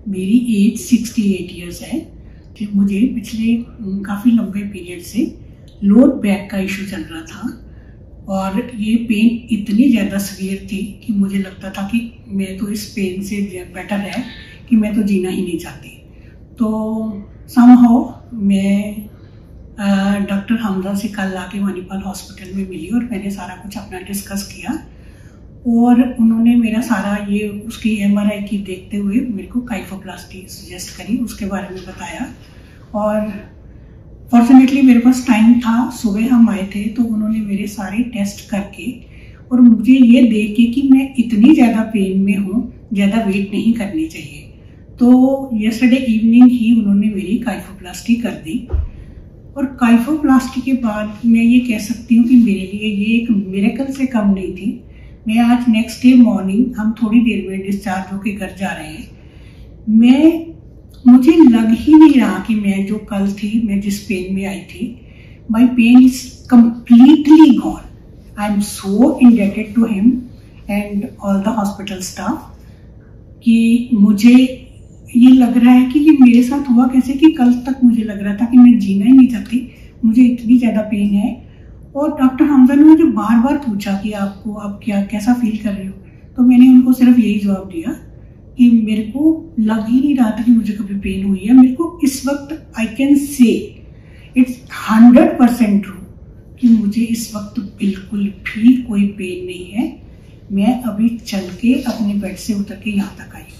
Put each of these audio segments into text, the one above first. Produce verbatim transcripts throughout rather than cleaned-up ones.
मेरी as sixty eight years है कि मुझे पिछले काफ़ी लंबे पीरियड से लोअर बैक का इशू चल रहा था और ये पेन इतनी ज़्यादा सीवियर थी कि मुझे लगता था कि मैं तो इस पेन से बेटर है कि मैं तो जीना ही नहीं चाहती। तो समहाउ मैं डॉक्टर हमजा से कल आके मणिपाल हॉस्पिटल में मिली और मैंने सारा कुछ अपना डिस्कस किया और उन्होंने मेरा सारा ये उसकी एमआरआई की देखते हुए मेरे को काइफोप्लास्टी सजेस्ट करी, उसके बारे में बताया। और फॉर्चुनेटली मेरे पास टाइम था, सुबह हम आए थे तो उन्होंने मेरे सारे टेस्ट करके और मुझे ये देख के कि मैं इतनी ज़्यादा पेन में हूँ, ज़्यादा वेट नहीं करनी चाहिए, तो यस्टरडे इवनिंग ही उन्होंने मेरी काइफोप्लास्टी कर दी। और काइफोप्लास्टी के बाद मैं ये कह सकती हूँ कि मेरे लिए ये एक मिरेकल से कम नहीं थी। मैं आज नेक्स्ट डे मॉर्निंग हम थोड़ी देर में डिस्चार्ज होकर घर जा रहे हैं, मैं मुझे लग ही नहीं रहा कि मैं जो कल थी, मैं जिस पेन में आई थी, my pain is completely gone. I am so indebted to him and all the hospital staff कि मुझे ये लग रहा है कि ये मेरे साथ हुआ कैसे कि कल तक मुझे लग रहा था कि मैं जीना ही नहीं चाहती, मुझे इतनी ज़्यादा पेन है। और डॉक्टर हमजा ने मुझे बार बार पूछा कि आपको आप क्या कैसा फील कर रहे हो, तो मैंने उनको सिर्फ यही जवाब दिया कि मेरे को लग ही नहीं रहा था कि मुझे कभी पेन हुई है। मेरे को इस वक्त I can say it's hundred percent true कि मुझे इस वक्त बिल्कुल भी कोई पेन नहीं है। मैं अभी चल के अपने बेड से उतर के यहाँ तक आई।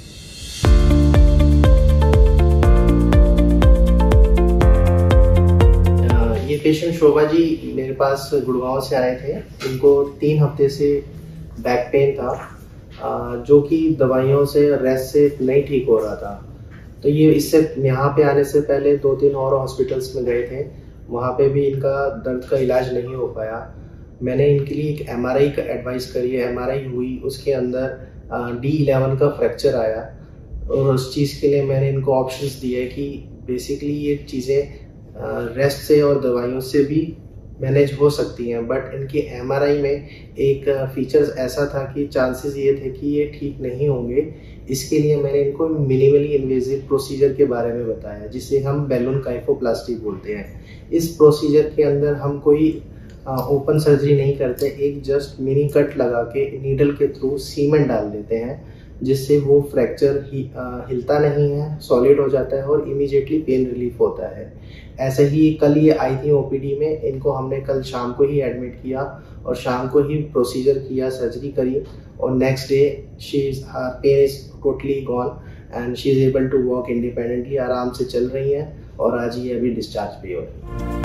ये पेशेंट शोभा जी मेरे पास गुड़गांव से आए थे। इनको तीन हफ्ते से बैक पेन था जो कि दवाइयों से रेस्ट से नहीं ठीक हो रहा था। तो ये इससे यहाँ पे आने से पहले दो तीन और हॉस्पिटल्स में गए थे, वहाँ पे भी इनका दर्द का इलाज नहीं हो पाया। मैंने इनके लिए एक एमआरआई का एडवाइस करी है, एमआरआई हुई, उसके अंदर डी इलेवन का फ्रैक्चर आया और उस चीज़ के लिए मैंने इनको ऑप्शंस दिए कि बेसिकली ये चीज़ें रेस्ट से और दवाइयों से भी मैनेज हो सकती हैं। बट इनकी एमआरआई में एक फीचर्स ऐसा था कि चांसेस ये थे कि ये ठीक नहीं होंगे। इसके लिए मैंने इनको मिनिमली इन्वेजिव प्रोसीजर के बारे में बताया, जिसे हम बैलून काइफोप्लास्टी बोलते हैं। इस प्रोसीजर के अंदर हम कोई ओपन सर्जरी नहीं करते, एक जस्ट मिनी कट लगा के नीडल के थ्रू सीमेंट डाल देते हैं, जिससे वो फ्रैक्चर ही आ, हिलता नहीं है, सॉलिड हो जाता है और इमीडिएटली पेन रिलीफ होता है। ऐसे ही कल ये आई थी ओपीडी में, इनको हमने कल शाम को ही एडमिट किया और शाम को ही प्रोसीजर किया, सर्जरी करी और next day she is pain is totally gone and she is able to walk independently, आराम से चल रही हैं और आज ये अभी डिस्चार्ज भी हो रही है।